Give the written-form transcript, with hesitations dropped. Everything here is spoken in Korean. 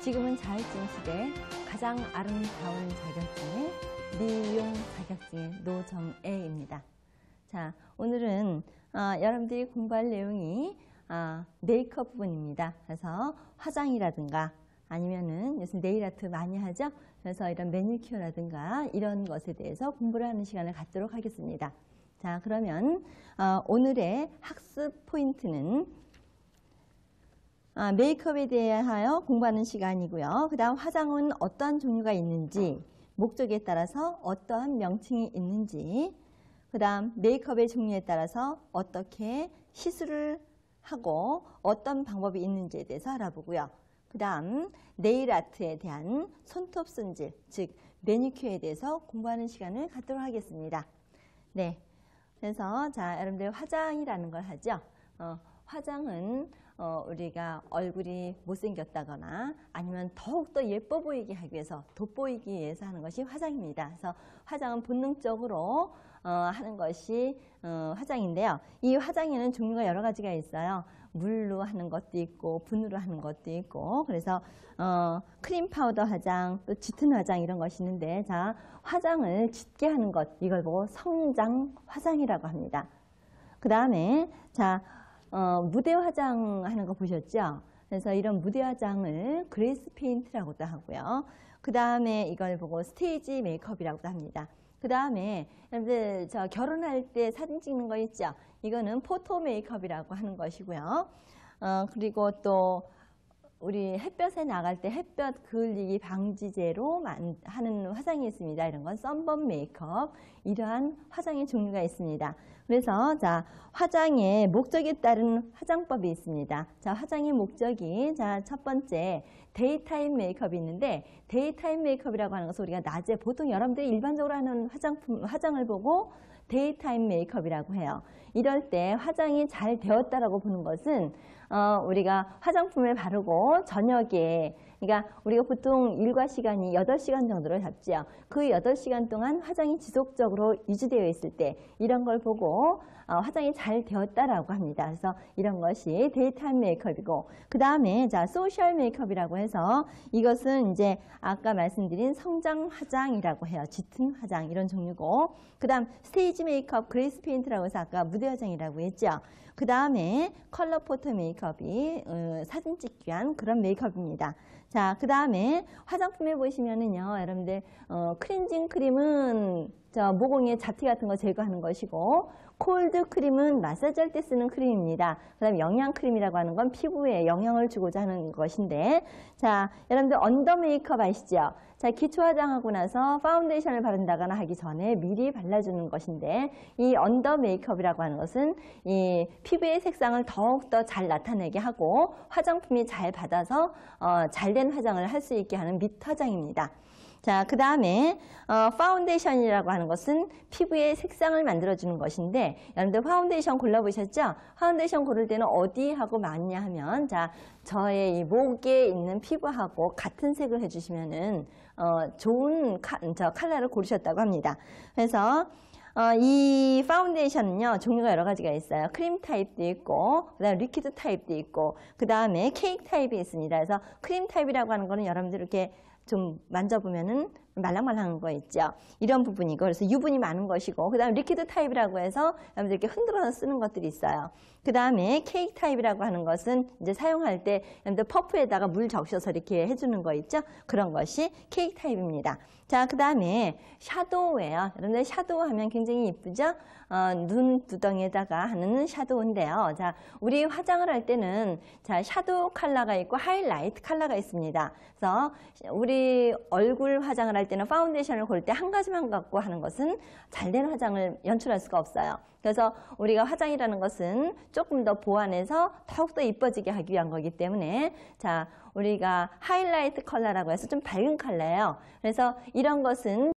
지금은 자격증 시대 가장 아름다운 자격증의 미용 자격증의 노정애입니다. 자, 오늘은 여러분들이 공부할 내용이 메이크업 부분입니다. 그래서 화장이라든가 아니면은 요새 네일 아트 많이 하죠. 그래서 이런 매니큐어라든가 이런 것에 대해서 공부를 하는 시간을 갖도록 하겠습니다. 자, 그러면 오늘의 학습 포인트는 메이크업에 대하여 공부하는 시간이고요. 그 다음 화장은 어떠한 종류가 있는지, 목적에 따라서 어떠한 명칭이 있는지, 그 다음 메이크업의 종류에 따라서 어떻게 시술을 하고 어떤 방법이 있는지에 대해서 알아보고요. 그 다음 네일 아트에 대한 손톱 손질, 즉 매니큐어에 대해서 공부하는 시간을 갖도록 하겠습니다. 네, 그래서 자, 여러분들 화장이라는 걸 하죠. 화장은 우리가 얼굴이 못생겼다거나 아니면 더욱더 예뻐 보이게 하기 위해서, 돋보이기 위해서 하는 것이 화장입니다. 그래서 화장은 본능적으로 하는 것이 화장인데요. 이 화장에는 종류가 여러 가지가 있어요. 물로 하는 것도 있고 분으로 하는 것도 있고, 그래서 크림 파우더 화장, 또 짙은 화장 이런 것이 있는데, 자, 화장을 짙게 하는 것, 이걸 보고 성장 화장이라고 합니다. 그 다음에 자, 무대 화장하는 거 보셨죠? 그래서 이런 무대 화장을 그레이스 페인트라고도 하고요. 그 다음에 이걸 보고 스테이지 메이크업이라고도 합니다. 그 다음에 여러분들 저 결혼할 때 사진 찍는 거 있죠? 이거는 포토 메이크업이라고 하는 것이고요. 그리고 또 우리 햇볕에 나갈 때 햇볕 그을리기 방지제로 하는 화장이 있습니다. 이런 건 선번 메이크업, 이러한 화장의 종류가 있습니다. 그래서 자, 화장의 목적에 따른 화장법이 있습니다. 자, 화장의 목적이 자, 첫 번째 데이타임 메이크업이 있는데, 데이타임 메이크업이라고 하는 것은 우리가 낮에 보통 여러분들이 일반적으로 하는 화장을 보고 데이타임 메이크업이라고 해요. 이럴 때 화장이 잘 되었다라고 보는 것은 우리가 화장품을 바르고 저녁에, 그러니까 우리가 보통 일과 시간이 8시간 정도를 잡죠. 그 8시간 동안 화장이 지속적으로 유지되어 있을 때 이런 걸 보고 화장이 잘 되었다라고 합니다. 그래서 이런 것이 데이타임 메이크업이고, 그 다음에 자, 소셜 메이크업이라고 해서 이것은 이제 아까 말씀드린 성장 화장이라고 해요. 짙은 화장 이런 종류고, 그 다음 스테이지 메이크업, 그레이스 페인트라고 해서 아까 무대 화장이라고 했죠. 그 다음에 컬러 포토 메이크업이 사진 찍기 위한 그런 메이크업입니다. 자, 그 다음에 화장품에 보시면은요, 여러분들 클렌징 크림은 저 모공의 잡티 같은 거 제거하는 것이고, 콜드 크림은 마사지 할 때 쓰는 크림입니다. 그 다음에 영양 크림이라고 하는 건 피부에 영양을 주고자 하는 것인데, 자, 여러분들 언더 메이크업 아시죠? 자, 기초 화장하고 나서 파운데이션을 바른다거나 하기 전에 미리 발라주는 것인데, 이 언더 메이크업이라고 하는 것은 이 피부의 색상을 더욱더 잘 나타내게 하고 화장품이 잘 받아서 잘된 화장을 할 수 있게 하는 밑 화장입니다. 자, 그 다음에 파운데이션이라고 하는 것은 피부의 색상을 만들어주는 것인데, 여러분들 파운데이션 골라보셨죠? 파운데이션 고를 때는 어디하고 맞냐 하면, 자, 저의 이 목에 있는 피부하고 같은 색을 해주시면은 좋은 컬러를 고르셨다고 합니다. 그래서 이 파운데이션은요, 종류가 여러 가지가 있어요. 크림 타입도 있고, 그 다음에 리퀴드 타입도 있고, 그 다음에 케이크 타입이 있습니다. 그래서 크림 타입이라고 하는 거는 여러분들 이렇게 좀 만져보면은 말랑말랑한 거 있죠. 이런 부분이고, 그래서 유분이 많은 것이고, 그 다음에 리퀴드 타입이라고 해서 여러분들 이렇게 흔들어서 쓰는 것들이 있어요. 그 다음에 케이크 타입이라고 하는 것은 이제 사용할 때 여러분들 퍼프에다가 물 적셔서 이렇게 해주는 거 있죠. 그런 것이 케이크 타입입니다. 자, 그 다음에 샤도우예요. 여러분들 샤도우 하면 굉장히 이쁘죠? 눈 두덩이에다가 하는 샤도우인데요. 자, 우리 화장을 할 때는 자, 샤도우 컬러가 있고 하이라이트 컬러가 있습니다. 그래서 우리 얼굴 화장을 할 때는 파운데이션을 고를 때 한 가지만 갖고 하는 것은 잘된 화장을 연출할 수가 없어요. 그래서 우리가 화장이라는 것은 조금 더 보완해서 더욱더 이뻐지게 하기 위한 거기 때문에, 자, 우리가 하이라이트 컬러라고 해서 좀 밝은 컬러예요. 그래서 이런 것은